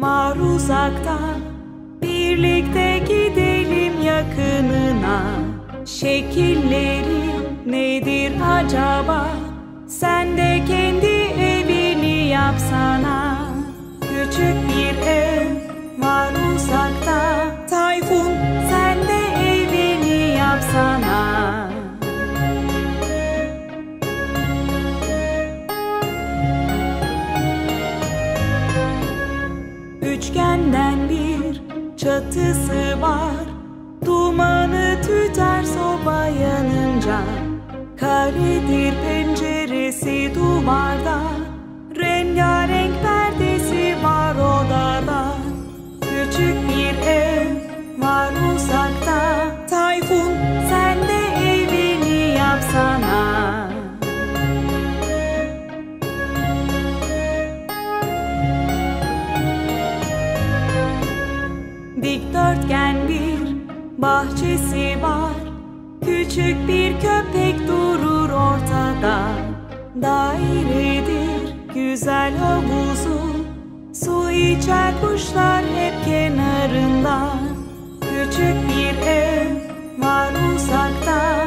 var uzakta. Birlikte gidelim yakınına. Şekilleri nedir acaba? Sen de kendi evini yapsana. Küçük bir ev var uzakta. Tayfun, sen de evini yapsana. Üçgenden bir çatısı var. Dumanı tüter soba yanınca. Karedir penceresi duvarda. Rengarenk perdesi var odada. Küçük bir ev var uzakta. Tayfun, sen de evini yapsana. Dikdörtgen bir bahçesi var. Küçük bir köpek durur ortada. Dairedir güzel havuzu. Su içer kuşlar hep kenarında. Küçük bir ev var uzakta.